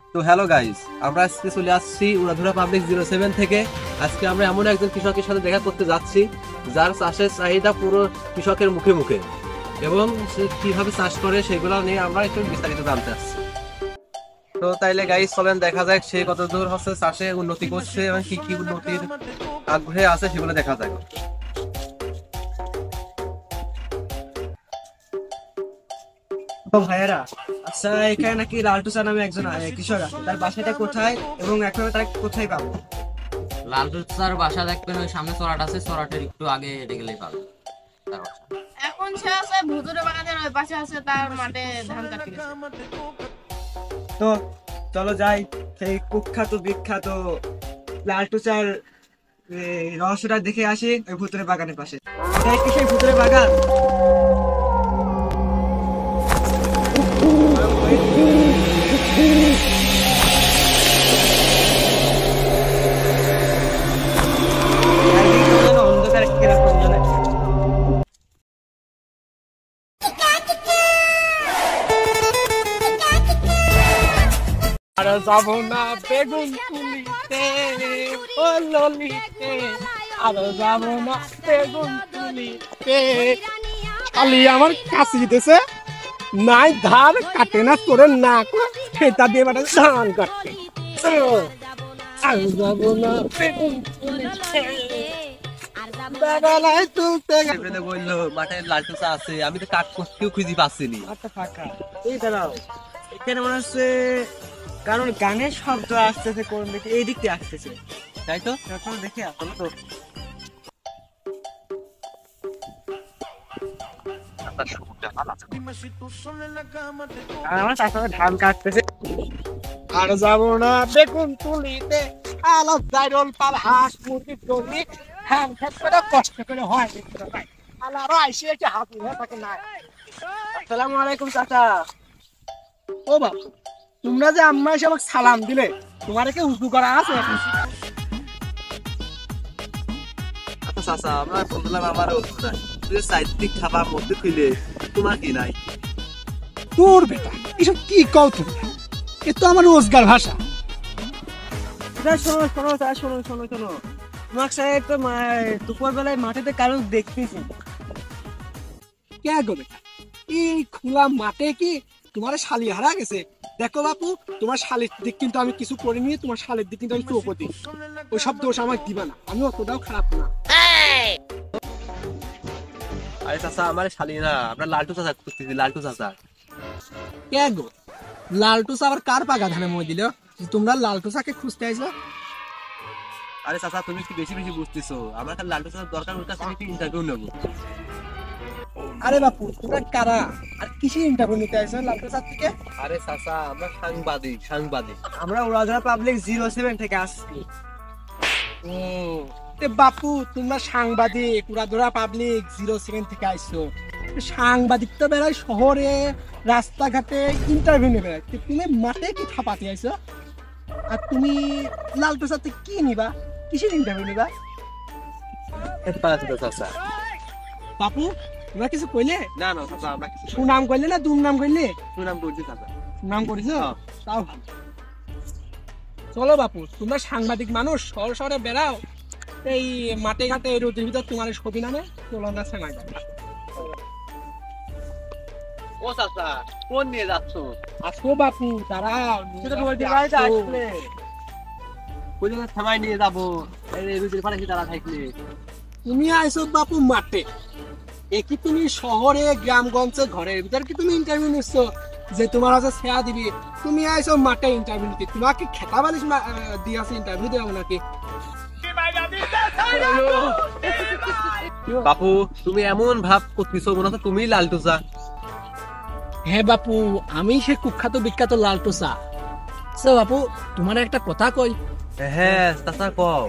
তো hello guys, আমরা আজকে চলে আসছি উড়াধুরা পাবলিক 07 থেকে। আজকে আমরা এমন একজন কৃষকের সাথে দেখা করতে যাচ্ছি যার চাষের চাহিদা পুরো কৃষকের মুখে মুখে, এবং সে কিভাবে চাষ করে সেগুলো নিয়ে আমরা একটু বিস্তারিত জানতে আসছি। তো তাইলে গাইস চলেন দেখা যাক সে কত দূর হচ্ছে চাষে উন্নতি করছে এবং কি কি উন্নতির আগ্রহে আছে সেগুলো দেখা যাক। তো ভাইয়েরা, আচ্ছা এখানে নাকি লালটু চা নামে একজন কৃষক আছে, তার বাসাটা কোথায় এবং এখন তার কোথায় পাবো? লালটু চার বাসা দেখবেন ওই সামনে চড়াটা আছে, চড়াটার একটু আগে হেঁটে গেলেই পাবেন তার বাসা। এখন সে আছে ভুতুরে বাগানের ওই পাশে আছে, তার মাঠে ধান কাটতে গেছে। তো চলো যাই সেই কুখ্যাত বিখ্যাত লালটু চার রহস্যটা দেখে আসি ওই ভুতুরে বাগানের পাশে। এটাই কি সেই ভুতুরে বাগান? অন্ধকার কিরকম জানে। আর যাব না বেগুন তুলিতে ও ললিতে, আর যাব না বেগুন তুলিতে। খালি আমার কাছে দিতেছে নাই ধার কাটে না করে না খেতা দিয়ে বেটা ধান কাটতে। আর যাব না বেগুন তুলিতে, বেগালাই তুলতে। এবারে বললো মাঠে লালটু চা আছে, আমি তো কাক করতেও খুঁজে পাচ্ছিনি। মাঠটা ফাঁকা। এই দাঁড়াও, এখানে মনে হচ্ছে কারণ গানের শব্দ আসতেছে কোন দিকে, এই দিক দিয়ে আসতেছে, তাই তো এখন দেখে আসলো তো। আর আমার চাষা ধান কাটতেছে। আর যাব না বেগুন তুলিতে, আলো জাইরল পাল হাঁস মুরগি চলি ধান খেত করে কষ্ট করে হয় আলারও আইসে একটা হাতি হয়ে থাকে না। আসসালামু আলাইকুম চাচা। ও বাবা, তোমরা যে আম্মা এসে আমাকে সালাম দিলে, তোমার কি উঁচু করা আছে? আচ্ছা চাচা, আমরা বললাম আমারও নাই, তুই সাহিত্যিক খাবার মধ্যে খুলে তোমার কি নাই? তোর বেটা এসব কি কও তুমি? এ তো আমার রোজগার ভাষা। শোনো শোনো চাচা, শোনো শোনো শোনো, তোমার সাহেব তো দুপুর বেলায় মাঠেতে কারো দেখতেছি। কে গো বেটা, এই খোলা মাঠে কি তোমার শালি হারা গেছে? দেখো বাপু, তোমার শালির দিক কিন্তু আমি কিছু করিনি, তোমার শালির দিক কিন্তু আমি চোখও দিই। ওই সব দোষ আমাকে দিবা না, আমি অতটাও খারাপ না। আরে চাচা, আমার শালি না, আমরা লালটু চাচা খুঁজতেছি, লালটু চাচা। কে গো, লালটু চা আবার কার পাগা ধানে মই দিল তোমরা লালটু চাকে খুঁজতে আইছো? আরে চাচা, তুমি একটু বেশি বেশি বুঝতেছো, আমার কাছে লালটু চাচার দরকার, ওর কাছে একটু ইন্টারভিউ নেবো। আরে বাপু, তোমরা কারা আর কিসের ইন্টারভিউ নিতে আইছো লালটু চা থেকে? আরে চাচা, আমরা সাংবাদিক সাংবাদিক। আমরা উড়াধরা পাবলিক 07 থেকে আসছি। ও তে বাপু, তোমরা সাংবাদিক উড়াধরা পাবলিক 07 থেকে আইছো। সাংবাদিক তো বেড়ায় শহরে রাস্তাঘাটে ইন্টারভিউ নেবে, তুমি মাঠে কি থাপাতে আইছো? আর তুমি লালটু চা থেকে কি নিবা, কিসের ইন্টারভিউ নিবা? চাচা বাপু, তোমরা কিছু কইলে? না না চাচা, আমরা কিছু সুনাম কইলে না দুর্নাম কইলে? সুনাম করছি চাচা। নাম করেছো? তাও ভালো। চলো বাপু, তোমরা সাংবাদিক মানুষ, শহর শহরে বেড়াও, এই মাঠে ঘাটে এই রোদের ভিতর তোমার ছবি নামে চলো না সেনাই। ও চাচা, কোন নিয়ে যাচ্ছ? আসো বাপু, দাঁড়াও। কোন থামাই নিয়ে যাবো? এই রুটির পাড়ে কি তারা থাকলে? তুমি আইছো বাপু মাঠে, এ কি তুমি শহরে গ্রামগঞ্জে ঘরের ভিতর কি তুমি ইন্টারভিউ নিচ্ছ যে তোমার আছে ছেয়া দিবি? তুমি আইছো মাঠে ইন্টারভিউ নিতে, তোমাকে খেতা বালিশ দিয়ে আছে ইন্টারভিউ দেবো নাকি? বাপু, তুমি এমন ভাব করতেছো মনে হচ্ছে তুমি লালটু চা। হ্যাঁ বাপু, আমি সে কুখ্যাত বিখ্যাত লালটু চা। আচ্ছা বাপু, তোমার একটা কথা কই। হ্যাঁ চাচা, কও।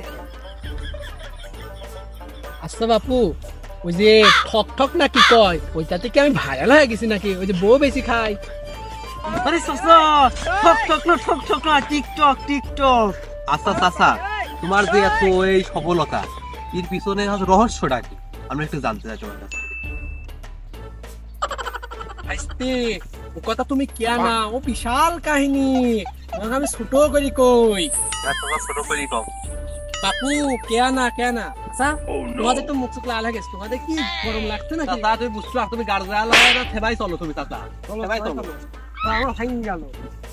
আচ্ছা বাপু, ওই যে ঠক ঠক নাকি কয়, ওইটাতে কি আমি ভাইরাল হয়ে গেছি নাকি? ওই যে বউ বেশি খাই। আরে চাচা, ঠক ঠক না, ঠক ঠক না, টিকটক টিকটক। আচ্ছা চাচা, তোমার যে এত এই সফলতা, এর পিছনে রহস্যটা কি আমরা একটু জানতে চাই তোমার কাছে। আস্তে ও কথা তুমি কেয়া না, ও বিশাল কাহিনী, তোমাকে আমি ছোট করি কই। ছোট করি কম। বাপু কেয়া না আচ্ছা তোমাদের তো মুখ চোখ লাল হয়ে গেছে, তোমাদের কি গরম লাগছে নাকি? চাচা তুমি বুঝছো, তুমি গার্জা লাগায় না থেবাই চলো তুমি চাচা, থেবাই চলো। আমার ভাঙি গেল।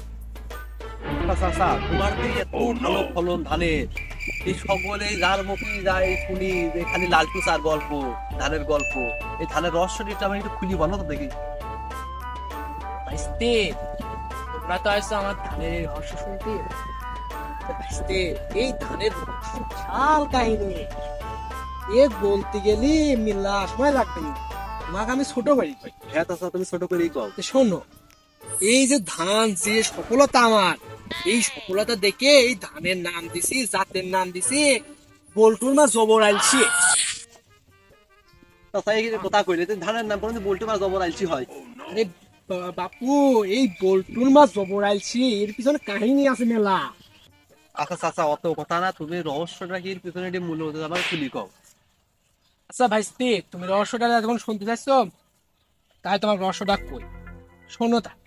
চাচা তোমার দিকে এত ভালো ফলন ধানের, এই সকলে যার মুখে যায় শুনি যে খালি লালটু চার গল্প, ধানের গল্প, এই ধানের রহস্যটা আমি একটু খুলি বলো তো দেখি। ভাইস্তে তোমরা তো আসছো আমার ধানের রহস্য শুনতে। ভাইস্তে এই ধানের রহস্য বিশাল কাহিনী, এ বলতে গেলে মিল্লা সময় লাগবে না, তোমাকে আমি ছোট করি কই। হ্যাঁ চাচা তুমি ছোট করেই কও। তো শোনো, এই যে ধান যে সফলতা আমার, এই সফলতা দেখে এই ধানের নাম দিছি, জাতের নাম দিছি বল্টুর মা জবর আলছি। চাচা এই যে কথা কইলে ধানের নাম কোনদিন বলতে পারা জবর আলছি হয়? আরে বাপু, এই বল্টুর মা জবর আলছি এর পিছনে কাহিনী আছে মেলা। আচ্ছা চাচা অত কথা না, তুমি রহস্যটা কি এর পিছনে এটি মূল্য হতে আমার খুলি কও। আচ্ছা ভাইস্তি, তুমি রহস্যটা যখন শুনতে চাইছো তাই তোমার রহস্যটা কই শোনো। তা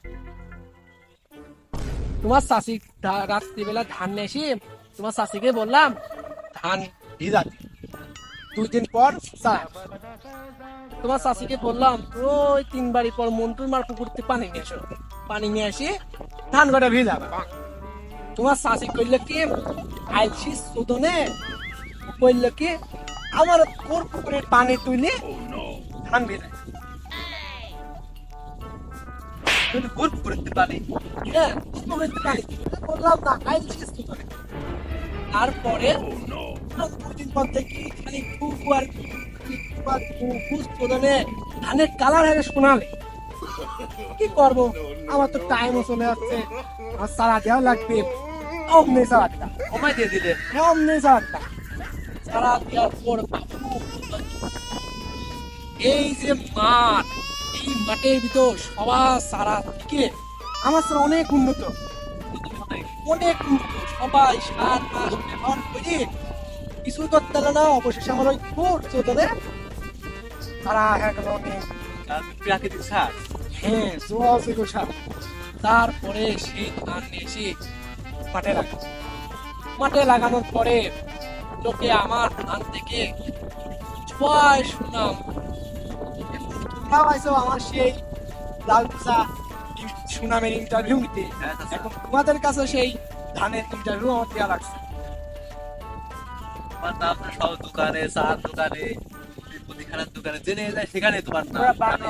তোমার চাষি রাত্রিবেলা ধান নিয়ে এসে তোমার চাষিকে বললাম ধান ভিজা দি, 2 দিন পর তোমার চাষিকে বললাম ওই 3 বাড়ি পর মন্টুর মার পুকুরতে পানি নিয়ে এসো, পানি নিয়ে আসি ধান কটা ভিজাবা। তোমার চাষি কইলে কি আইলছি সুদনে, কইলে কি আমার কোর পুকুরের পানি তুলে ধান ভিজাই। হ্যাঁ, পুকুরের পানি বললাম না, আইলছি সুদনে। তারপরে 2 দিন পর থেকে খালি পুকুর ধানের কালার হয়ে শোনালে কি করবো, আমার তো টাইমও চলে যাচ্ছে, আমার সারা দেওয়া লাগবে। অমনি সারাটা কমাই দিয়ে দিলে। অমনি সারাটা সারা দেওয়ার পর এই যে মাঠ, এই মাঠের ভিতর সবার সারা থেকে আমার সারা অনেক উন্নত, অনেক উন্নত। সবাই 7 মাস ব্যবহার করে কিছু করতে না, অবশেষে আমার ওই খুব চোদনে তারা প্রাকৃতিক সার। হ্যাঁ জোয়াজে গোসা। তারপরে সেই ধান নিয়ে এসে মাঠে লাগানোর পরে লোকে আমার ধান থেকে সবাই শুনাম, তোমরাও আইছো আমার সেই লাল চা সুনামের ইন্টারভিউ নিতে, এখন তোমাদের কাছে সেই ধানের ইন্টারভিউ আমার দেওয়া লাগছে। তোমার নাম সব দোকানে, চার দোকানে, মুদিখানার দোকানে জেনে যায়, সেখানে তোমার নাম।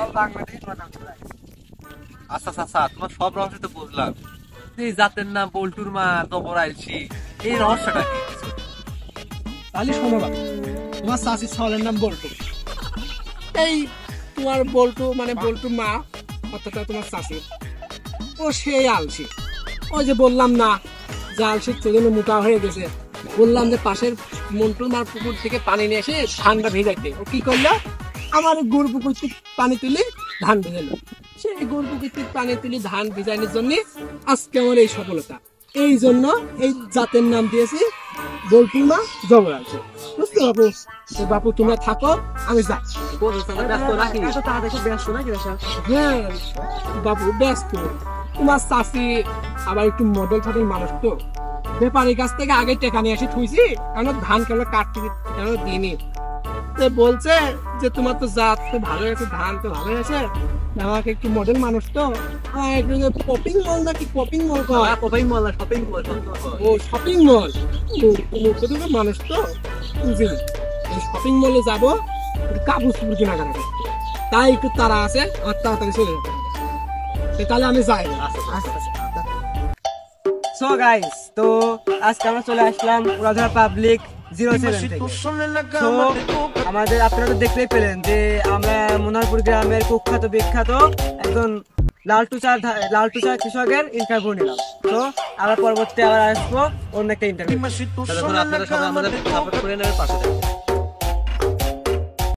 আচ্ছা আচ্ছা, তোমার সব রহস্য তো বুঝলাম, এই জাতের নাম বল্টুর মা জবর আলছি, এই রহস্যটা কি? তাহলে শোনো বাবা, তোমার চাষির ছাওয়ালের নাম বল্টু। এই তোমার বল্টু মানে বল্টু মা অর্থাৎ তোমার চাষির, ও সেই আলসি। ওই যে বললাম না যে আলসির চোদনে মোটা হয়ে গেছে, বললাম যে পাশের মন্টুর মার পুকুর থেকে পানি নিয়ে এসে ধানটা ভেজাইতে, ও কি করলো আমার গুড় পুকুর থেকে পানি তুলে ধান ভেজালো। সেই গুড় পুকুর থেকে পানি তুলে ধান ভেজানোর জন্য আজকে আমার এই সফলতা। এই জন্য এই জাতের নাম দিয়েছি বল্টুর মা জবর আলসি। বুঝতে বাপু? তো বাপু তোমরা থাকো, আমি যাই। হ্যাঁ বাপু ব্যস্ত, তোমার চাষি আবার একটু মডেল ফডেল মানুষ তো, ব্যাপারীর কাছ থেকে আগে টাকা নিয়ে আসি থুইছি, কারণ ধান কেন কাটতে কেন দিইনি। বলছে যে তোমার তো জাত তো ভালো আছে, ধান তো ভালো আছে, আমাকে একটু মডেল মানুষ তো একটু শপিং মল নাকি shopping mall shopping mall, shopping mall, ও শপিং মল মানুষ তো বুঝলি, শপিং মলে যাবো কাপড় চুপড় কেনাকাটা করতে, তাই একটু তারা আছে, আর তাড়াতাড়ি চলে যাবে। তাহলে আমি যাই। সো গাইস, তো আজকে আমরা চলে আসলাম উড়াধরা পাবলিক 07 থেকে। তো আমাদের আপনারা তো দেখতেই পেলেন যে আমরা মনোহরপুর গ্রামের কুখ্যাত বিখ্যাত একজন লালটু চা কৃষকের ইন্টারভিউ নিলাম। তো আবার পরবর্তী আবার আসবো অন্য একটা ইন্টারভিউ। আপনারা সবাই আমাদের সাপোর্ট করে নেবেন, পাশে থাকবেন।